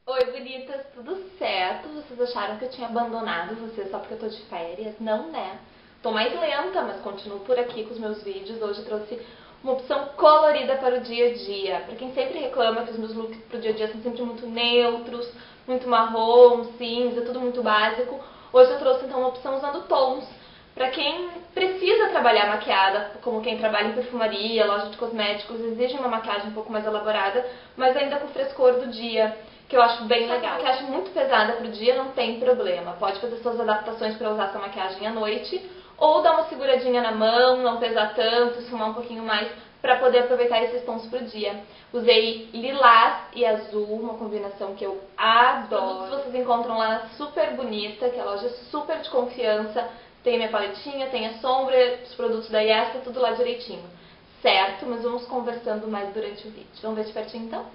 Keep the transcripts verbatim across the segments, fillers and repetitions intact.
Oi, bonitas, tudo certo? Vocês acharam que eu tinha abandonado vocês só porque eu tô de férias? Não, né? Tô mais lenta, mas continuo por aqui com os meus vídeos. Hoje eu trouxe uma opção colorida para o dia a dia. Pra quem sempre reclama que os meus looks pro dia a dia são sempre muito neutros, muito marrom, cinza, tudo muito básico, hoje eu trouxe então uma opção usando tons. Pra quem precisa trabalhar maquiada, como quem trabalha em perfumaria, loja de cosméticos, exige uma maquiagem um pouco mais elaborada, mas ainda com o frescor do dia, que eu acho bem legal. Maquiagem muito pesada pro dia não tem problema, pode fazer suas adaptações para usar essa maquiagem à noite, ou dar uma seguradinha na mão, não pesar tanto, esfumar um pouquinho mais, para poder aproveitar esses tons pro dia. Usei lilás e azul, uma combinação que eu adoro. Os produtos vocês encontram lá super bonita, que é a loja super de confiança. Tem minha paletinha, tem a sombra, os produtos da Yes, tá tudo lá direitinho. Certo? Mas vamos conversando mais durante o vídeo. Vamos ver de pertinho então?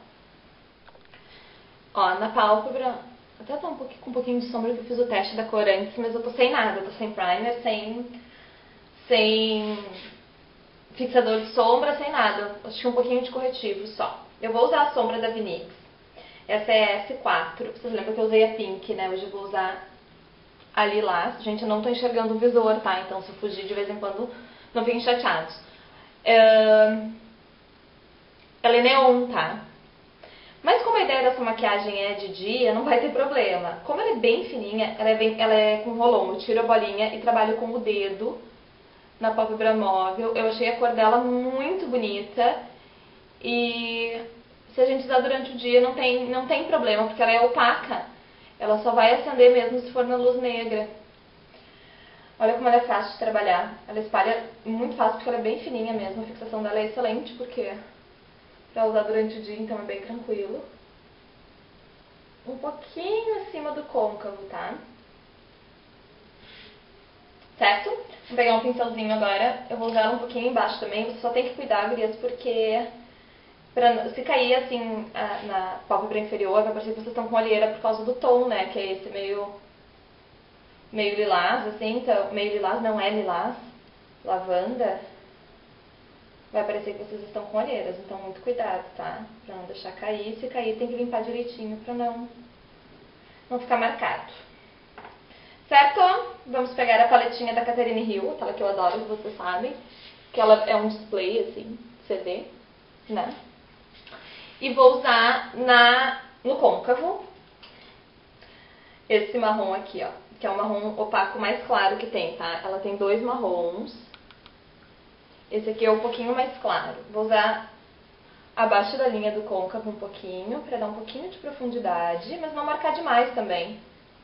Ó, na pálpebra, até tá um pouquinho, com um pouquinho de sombra que eu fiz o teste da cor antes, mas eu tô sem nada, eu tô sem primer, sem, sem fixador de sombra, sem nada. Acho que um pouquinho de corretivo só. Eu vou usar a sombra da Vinix. Essa é a S quatro. Vocês lembram que eu usei a Pink, né? Hoje eu vou usar a lilás. Gente, eu não tô enxergando o visor, tá? Então se eu fugir de vez em quando, não fiquem chateados. Uh... Ela é neon, tá? Mas como a ideia dessa maquiagem é de dia, não vai ter problema. Como ela é bem fininha, ela é, bem, ela é com rolon. Eu tiro a bolinha e trabalho com o dedo na pálpebra móvel. Eu achei a cor dela muito bonita. E se a gente usar durante o dia, não tem, não tem problema, porque ela é opaca. Ela só vai acender mesmo se for na luz negra. Olha como ela é fácil de trabalhar. Ela espalha muito fácil, porque ela é bem fininha mesmo. A fixação dela é excelente, porque pra usar durante o dia, então é bem tranquilo. Um pouquinho acima do côncavo, tá? Certo? Vou pegar um pincelzinho agora. Eu vou usar ela um pouquinho embaixo também. Você só tem que cuidar, gurias, porque pra, se cair assim a, na pálpebra inferior, vai parecer que vocês estão com olheira por causa do tom, né? Que é esse meio, meio lilás, assim. Então, meio lilás não é lilás. Lavanda. Vai parecer que vocês estão com olheiras, então muito cuidado, tá? Pra não deixar cair. Se cair, tem que limpar direitinho pra não, não ficar marcado. Certo? Vamos pegar a paletinha da Catherine Hill, aquela que eu adoro, que vocês sabem. Que ela é um display, assim, C D, né? E vou usar na, no côncavo esse marrom aqui, ó. Que é o marrom opaco mais claro que tem, tá? Ela tem dois marrons. Esse aqui é um pouquinho mais claro. Vou usar abaixo da linha do côncavo um pouquinho, para dar um pouquinho de profundidade, mas não marcar demais também.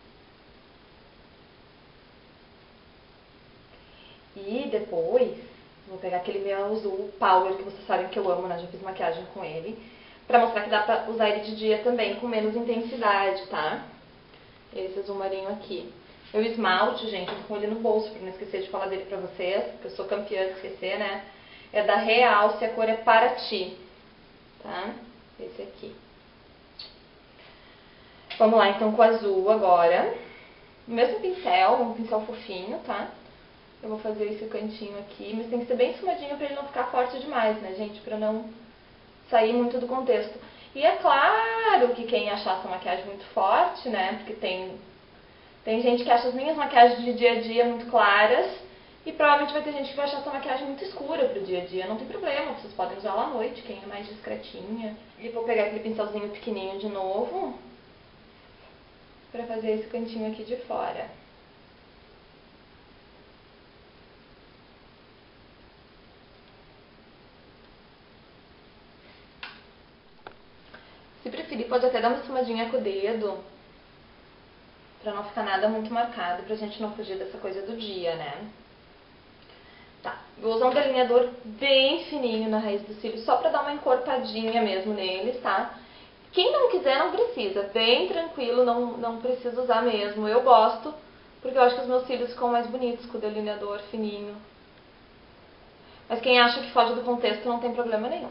E depois, vou pegar aquele meu azul Power, que vocês sabem que eu amo, né? Já fiz maquiagem com ele. Pra mostrar que dá pra usar ele de dia também, com menos intensidade, tá? Esse azul marinho aqui. O esmalte, gente, eu tô com ele no bolso, pra não esquecer de falar dele pra vocês, porque eu sou campeã de esquecer, né? É da Realce, a cor é Paraty, tá? Esse aqui. Vamos lá, então, com o azul agora. O mesmo pincel, um pincel fofinho, tá? Eu vou fazer esse cantinho aqui, mas tem que ser bem esfumadinho pra ele não ficar forte demais, né, gente? Pra não sair muito do contexto. E é claro que quem achar essa maquiagem muito forte, né? Porque tem... Tem gente que acha as minhas maquiagens de dia a dia muito claras e provavelmente vai ter gente que vai achar essa maquiagem muito escura pro dia a dia. Não tem problema, vocês podem usar ela à noite, quem é mais discretinha. E vou pegar aquele pincelzinho pequenininho de novo pra fazer esse cantinho aqui de fora. Se preferir, pode até dar uma esfumadinha com o dedo, pra não ficar nada muito marcado, pra gente não fugir dessa coisa do dia, né? Tá, vou usar um delineador bem fininho na raiz dos cílios, só pra dar uma encorpadinha mesmo neles, tá? Quem não quiser, não precisa, bem tranquilo, não, não precisa usar mesmo. Eu gosto, porque eu acho que os meus cílios ficam mais bonitos com o delineador fininho. Mas quem acha que foge do contexto, não tem problema nenhum.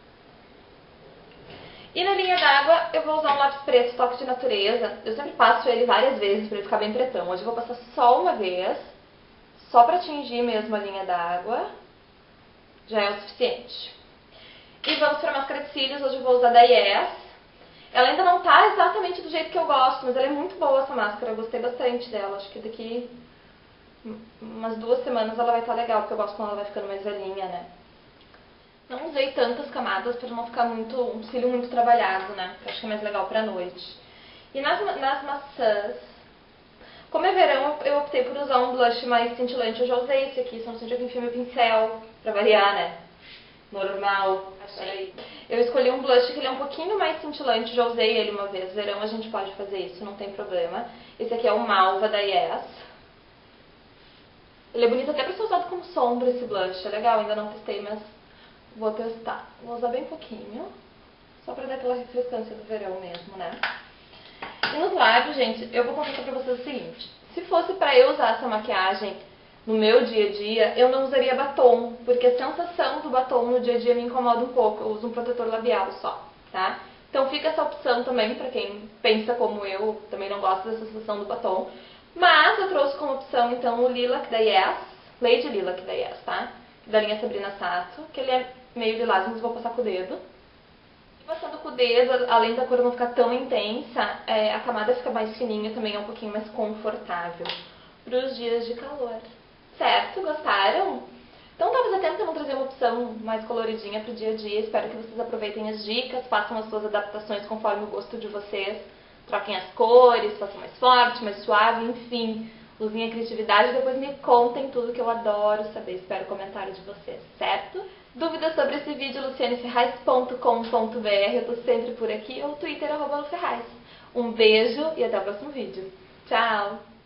E na linha d'água eu vou usar um lápis preto, toque de natureza. Eu sempre passo ele várias vezes pra ele ficar bem pretão. Hoje eu vou passar só uma vez, só pra atingir mesmo a linha d'água. Já é o suficiente. E vamos pra máscara de cílios. Hoje eu vou usar da Yes. Ela ainda não tá exatamente do jeito que eu gosto, mas ela é muito boa essa máscara, eu gostei bastante dela. Acho que daqui umas duas semanas ela vai estar legal, porque eu gosto quando ela vai ficando mais velhinha, né? Não usei tantas camadas para não ficar muito, um cílio muito trabalhado, né? Eu acho que é mais legal pra noite. E nas, nas maçãs, como é verão, eu optei por usar um blush mais cintilante. Eu já usei esse aqui, só não sei onde eu enfio meu pincel, pra variar, né? Normal. Achei. Eu escolhi um blush que ele é um pouquinho mais cintilante, já usei ele uma vez. Verão a gente pode fazer isso, não tem problema. Esse aqui é o Malva da Yes. Ele é bonito até pra ser usado como sombra, esse blush. É legal, ainda não testei, mas vou testar. Vou usar bem pouquinho, só pra dar aquela refrescância do verão mesmo, né? E nos lábios, gente, eu vou confessar pra vocês o seguinte. Se fosse pra eu usar essa maquiagem no meu dia a dia, eu não usaria batom, porque a sensação do batom no dia a dia me incomoda um pouco. Eu uso um protetor labial só, tá? Então fica essa opção também pra quem pensa como eu, também não gosta dessa sensação do batom. Mas eu trouxe como opção, então, o Lilac da Yes, Lady Lilac da Yes, tá? Da linha Sabrina Sato, que ele é meio lilás, mas vou passar com o dedo. E passando com o dedo, além da cor não ficar tão intensa, é, a camada fica mais fininha, também é um pouquinho mais confortável para os dias de calor. Certo? Gostaram? Então tá, fazia tempo que eu não trazia uma opção mais coloridinha pro dia a dia. Espero que vocês aproveitem as dicas, façam as suas adaptações conforme o gosto de vocês. Troquem as cores, façam mais forte, mais suave, enfim. Usem a criatividade e depois me contem tudo que eu adoro saber. Espero o comentário de vocês, certo? Dúvidas sobre esse vídeo, luciane ferraz ponto com ponto br. Eu tô sempre por aqui, ou Twitter, arroba luferraz. Um beijo e até o próximo vídeo. Tchau!